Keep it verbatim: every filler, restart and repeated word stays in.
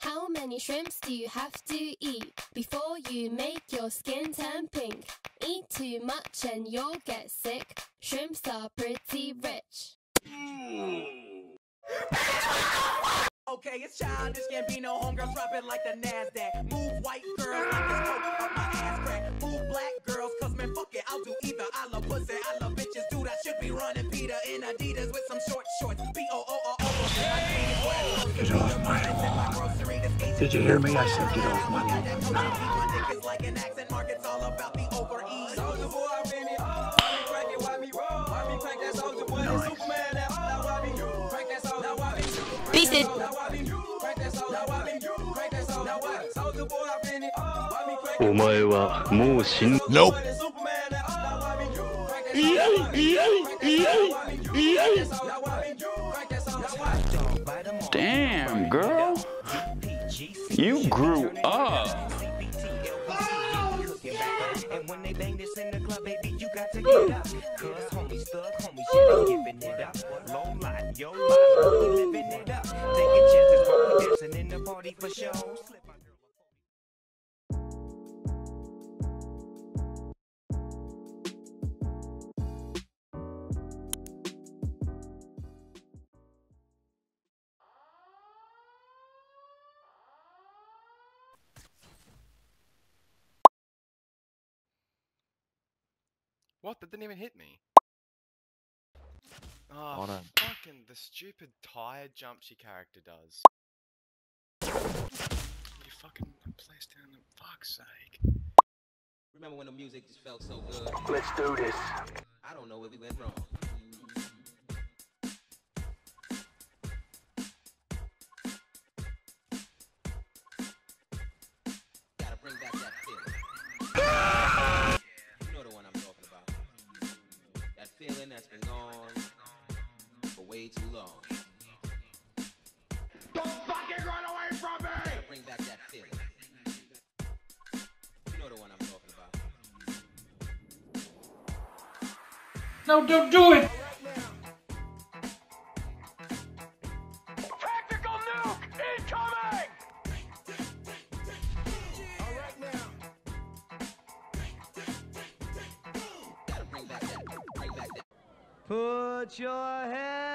How many shrimps do you have to eat before you make your skin turn pink? Eat too much and you'll get sick. Shrimps are pretty rich. Okay, it's childish, can't be no homegirl, drop it like the NASDAQ. Move white girls like it's coke up my ass crack. Move black girls, cause man, fuck it, I'll do either. I love pussy, I love bitches, dude, I should be running Peter in Adidas with some short shorts. B O O O O. Get off my lawn. Did you hear me? I said get off my lawn. Like an accent mark, it's all about the overeat. Soldier boy, I been it. Why me crack it, why me roll? Why me crack that soldier boy? That Superman, that why me crack that soldier? Now why me Beast it. crack that soldier? Now why me crack that soldier? Now why soldier boy, I been it. Why me crack it? お前はもう死ん Nope. Damn, girl. You grew up. And when they bang this in the club, baby, you got to get up. Cause homies, thug homies, you ain't giving it up. Low life, yo life, we living it up. Taking chances while we dancing in the party for show. What? That didn't even hit me. Oh, Hold on. fucking the stupid tire jump she character does. You fucking place down, for fuck's sake. Remember when the music just felt so good? Let's do this. I don't know where we went wrong. Gotta bring back that feeling. You know the one I'm talking about. That feeling that's been gone for way too long. Don't fucking run away from me! Gotta bring back that feeling. You know the one I'm talking about. No, don't do it. Tactical nuke incoming! All right now. Gotta bring back that, bring back that. Put your head